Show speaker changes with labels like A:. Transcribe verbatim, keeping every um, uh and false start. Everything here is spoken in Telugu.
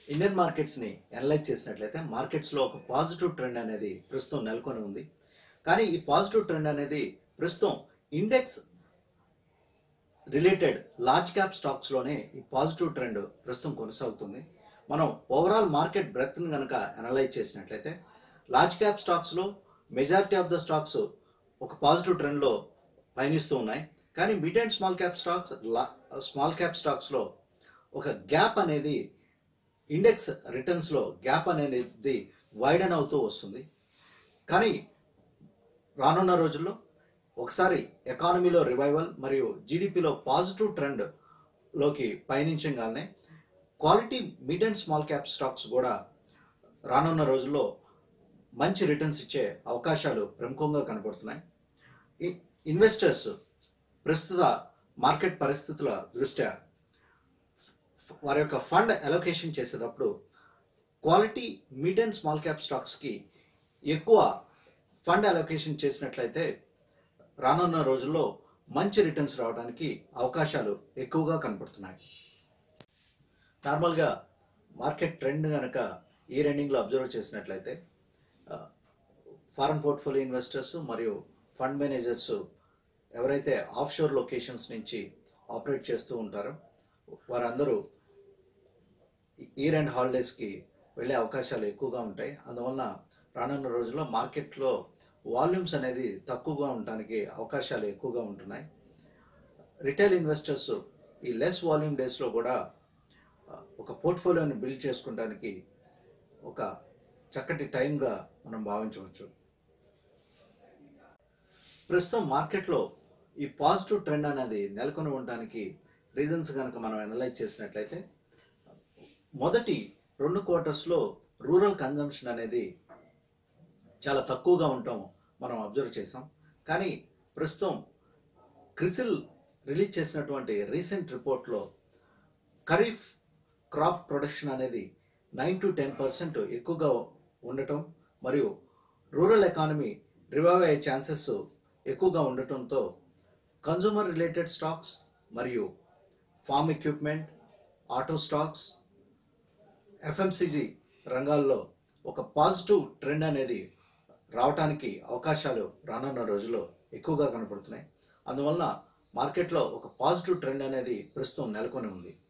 A: ఇండియన్ మార్కెట్స్ని అనలైజ్ చేసినట్లయితే మార్కెట్స్లో ఒక పాజిటివ్ ట్రెండ్ అనేది ప్రస్తుతం నెలకొని ఉంది. కానీ ఈ పాజిటివ్ ట్రెండ్ అనేది ప్రస్తుతం ఇండెక్స్ రిలేటెడ్ లార్జ్ క్యాప్ స్టాక్స్లోనే ఈ పాజిటివ్ ట్రెండ్ ప్రస్తుతం కొనసాగుతుంది. మనం ఓవరాల్ మార్కెట్ బ్రెత్ని కనుక అనలైజ్ చేసినట్లయితే లార్జ్ క్యాప్ స్టాక్స్లో మెజారిటీ ఆఫ్ ద స్టాక్స్ ఒక పాజిటివ్ ట్రెండ్లో పయనిస్తూ ఉన్నాయి. కానీ mid and small cap stocks small cap స్టాక్స్లో ఒక గ్యాప్ అనేది ఇండెక్స్ రిటర్న్స్లో గ్యాప్ అనేది వైడన్ అవుతూ వస్తుంది. కానీ రానున్న రోజుల్లో ఒకసారి ఎకానమీలో రివైవల్ మరియు జీడిపిలో పాజిటివ్ ట్రెండ్లోకి పయనించగానే quality mid and small cap stocks కూడా రానున్న రోజుల్లో మంచి రిటర్న్స్ ఇచ్చే అవకాశాలు ప్రముఖంగా కనబడుతున్నాయి. ఇన్వెస్టర్స్ ప్రస్తుత మార్కెట్ పరిస్థితుల దృష్ట్యా వారి యొక్క ఫండ్ అలొకేషన్ చేసేటప్పుడు quality mid and small cap స్టాక్స్కి ఎక్కువ ఫండ్ అలొకేషన్ చేసినట్లయితే రానున్న రోజుల్లో మంచి రిటర్న్స్ రావడానికి అవకాశాలు ఎక్కువగా కనపడుతున్నాయి. నార్మల్గా మార్కెట్ ట్రెండ్ కనుక ఈ రెండింగ్లో అబ్జర్వ్ చేసినట్లయితే ఫారెన్ పోర్ట్ఫోలియో ఇన్వెస్టర్స్ మరియు ఫండ్ మేనేజర్స్ ఎవరైతే ఆఫ్షోర్ లొకేషన్స్ నుంచి ఆపరేట్ చేస్తూ ఉంటారో వారందరూ ఇయర్ అండ్ హాలిడేస్కి వెళ్ళే అవకాశాలు ఎక్కువగా ఉంటాయి. అందువలన రానున్న రోజుల్లో మార్కెట్లో వాల్యూమ్స్ అనేది తక్కువగా ఉండడానికి అవకాశాలు ఎక్కువగా ఉంటున్నాయి. రిటైల్ ఇన్వెస్టర్స్ ఈ లెస్ వాల్యూమ్ డేస్లో కూడా ఒక పోర్ట్ఫోలియోని బిల్డ్ చేసుకోవడానికి ఒక చక్కటి టైంగా మనం భావించవచ్చు. ప్రస్తుతం మార్కెట్లో ఈ పాజిటివ్ ట్రెండ్ అనేది నెలకొని ఉండడానికి రీజన్స్ కనుక మనం అనలైజ్ చేసినట్లయితే మొదటి రెండు క్వార్టర్స్లో రూరల్ కన్జంప్షన్ అనేది చాలా తక్కువగా ఉండటం మనం అబ్జర్వ్ చేసాం. కానీ ప్రస్తుతం క్రిసిల్ రిలీజ్ చేసినటువంటి రీసెంట్ రిపోర్ట్లో ఖరీఫ్ క్రాప్ ప్రొడక్షన్ అనేది నైన్ టు టెన్ పర్సెంట్ ఎక్కువగా ఉండటం మరియు రూరల్ ఎకానమీ రివైవ్ అయ్యే ఛాన్సెస్ ఎక్కువగా ఉండటంతో కన్జ్యూమర్ రిలేటెడ్ స్టాక్స్ మరియు farm equipment, auto stocks, FMCG రంగాల్లో ఒక పాజిటివ్ ట్రెండ్ అనేది రావడానికి అవకాశాలు రానున్న రోజుల్లో ఎక్కువగా కనపడుతున్నాయి. అందువలన మార్కెట్లో ఒక పాజిటివ్ ట్రెండ్ అనేది ప్రస్తుతం నెలకొని ఉంది.